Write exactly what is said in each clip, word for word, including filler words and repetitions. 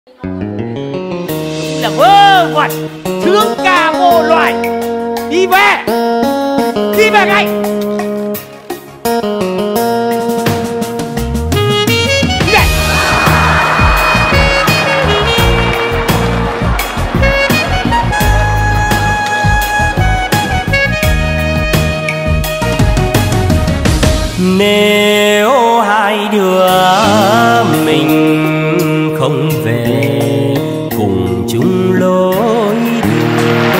Là vơ vẩn thương ca vô loại. Đi về, đi về ngay. Đi về. Nếu hai đứa mình không về cùng chung lối đường,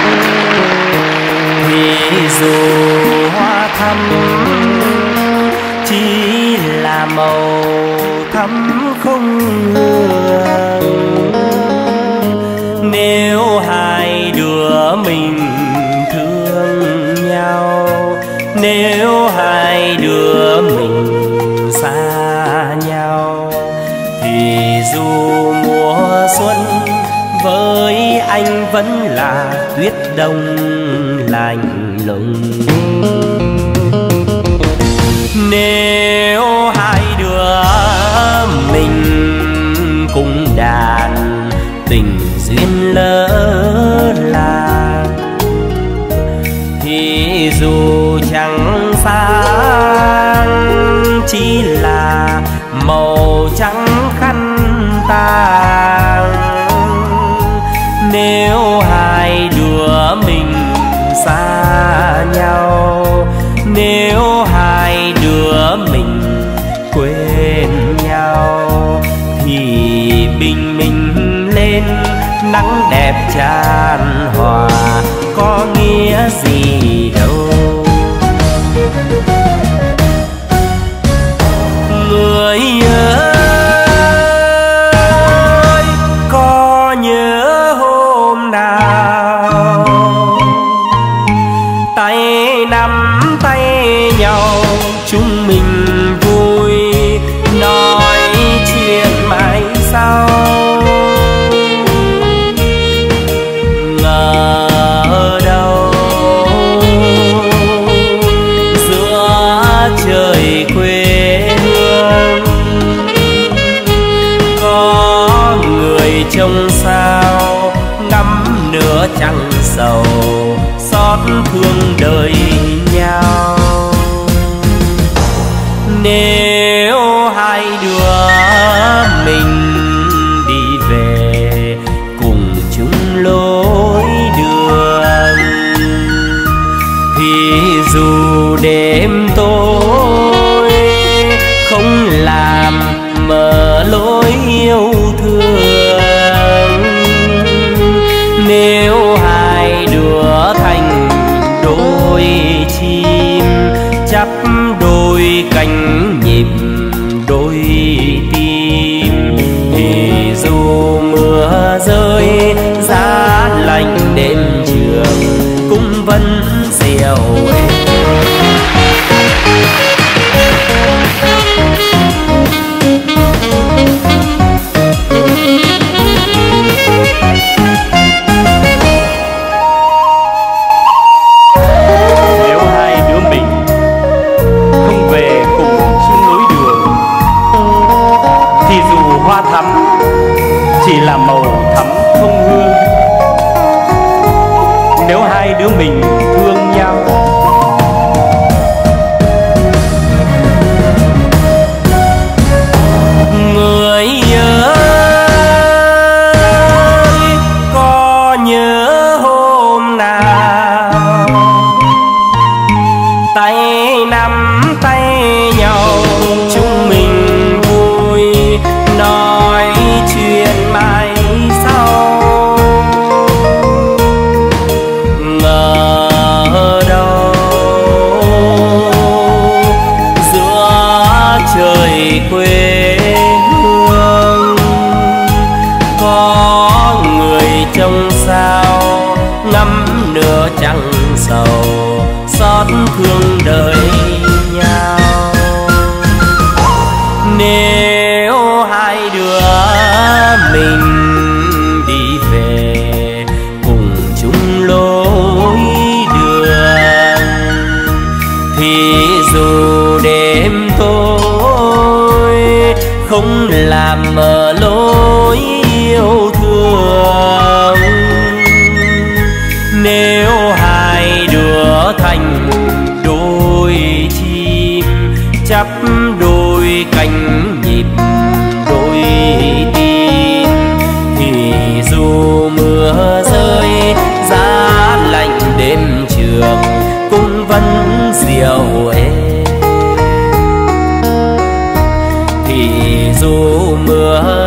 thì dù hoa thắm chỉ là màu thắm không hương. Nếu hai đứa mình thương nhau, nếu hai đứa mình xa nhau, thì dù mùa xuân với anh vẫn là tuyết đông lạnh lùng. Nếu hai đứa mình cùng đàn tình duyên lỡ làng, thì dù chẳng sáng chỉ là màu trắng khăn tang. Nếu hai đứa mình xa nhau, nếu hai đứa mình quên nhau, thì bình minh lên nắng đẹp tràn hòa có nghĩa gì đâu. Người ơi, có nhớ hôm nào tay nắm tay nhau chúng mình vui nói chuyện mãi sau? Ngờ đâu giữa trời quê hương có người trông sao ngắm nửa trăng sầu xót thương đời nhau. Nếu hai đứa mình đi về cùng chung lối đường, thì dù đêm tối không làm mờ lối yêu thương. Nếu hai đứa thành đôi chim chắp đôi cánh nhịp đôi tim, thì dù mưa rơi giá lạnh đêm trường cũng vẫn dịu êm. Nếu hai đứa mình không về cùng chung lối đường, thì dù hoa thắm chỉ là màu thắm không hương. Nếu hai đứa mình thương nhau, người ơi, có nhớ hôm nào tay nắm tay nhau chúng mình vui nói chuyện mãi sau? Ngờ đâu giữa trời quê hương có người trông sao ngắm nửa trăng sầu xót thương đời nhau. Nếu hai đứa mình đi về cùng chung lối đường, thì dù đêm tối không làm mờ lối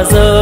giờ